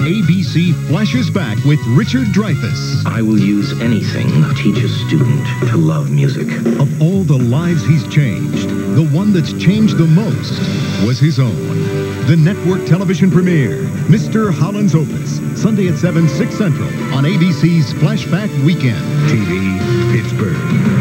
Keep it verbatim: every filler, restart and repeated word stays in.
A B C flashes back with Richard Dreyfuss. I will use anything to teach a student to love music. Of all the lives he's changed, the one that's changed the most was his own. The network television premiere, Mister Holland's Opus, Sunday at seven, six Central on A B C's Flashback Weekend. T V, Pittsburgh.